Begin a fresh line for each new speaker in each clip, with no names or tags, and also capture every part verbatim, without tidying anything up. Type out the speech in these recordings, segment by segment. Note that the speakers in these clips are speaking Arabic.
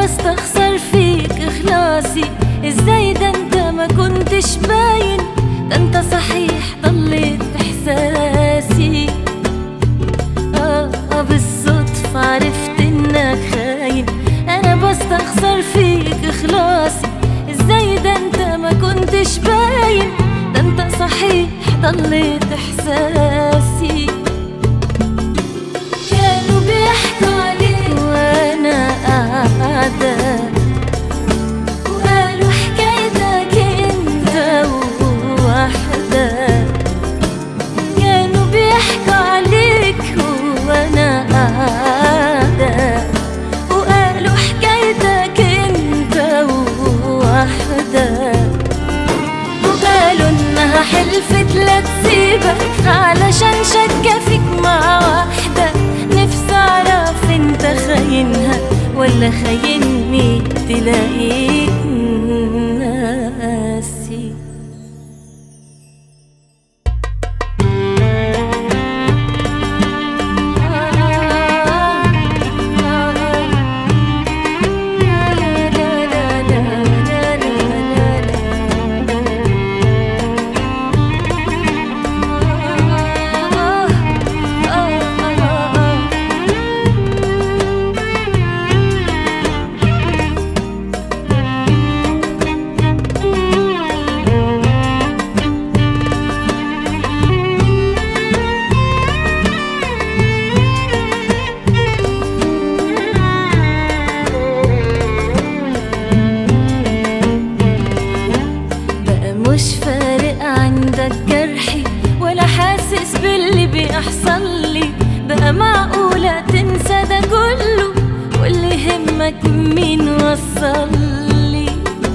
بستخسر فيك اخلاصي. ازاي ده انت ما كنتش باين، ده انت صحيح ضليت احساسي. اه اه بالصدفة عرفت انك خاين، انا بستخسر فيك اخلاصي. ازاي ده انت ما كنتش باين، ده انت صحيح ضليت احساسي. كانوا بيحكوا عليك وانا قاعدة، وقالوا حكايتك انت ووحدة. كانوا بيحكوا عليك وانا قاعدة، وقالوا حكايتك انت ووحدة. وقالوا انها حلفت لا تسيبك علشان شكة فيك مع واحدة. نفسي اعرف انت خاينها ولا خايني، تلاقيك ناسي. مش فارق عندك جرحي ولا حاسس باللي بيحصل لي. بقى معقولة تنسى ده كله واللي يهمك مين وصل لي؟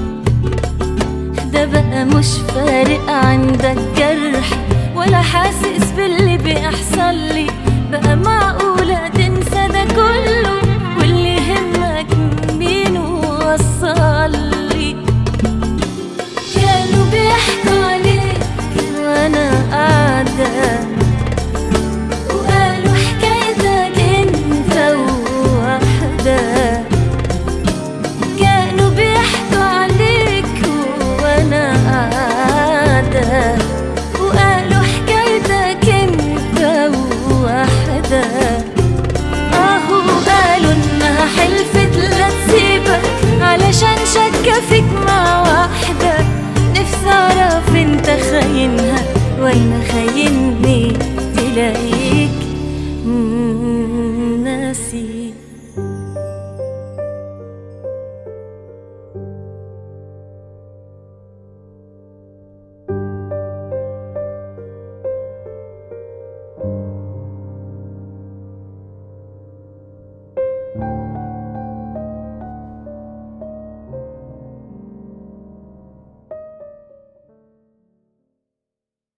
ده بقى مش فارق عندك جرحي ولا حاسس باللي بيحصل لي. بقى معقولة تنسى ده كله واللي يهمك مين وصل لي؟ كانوا بيحكوا عليك وانا قاعدة، وقالوا حكايتك انت ووحدة. كانوا بيحكوا عليك وانا قاعدة، وقالوا حكايتك انت ووحدة. اهو قالوا انها حلفت لا تسيبك علشان شكة فيك مع واحدة. نفسي اعرف انت خاينها ولا خايني، تلاقي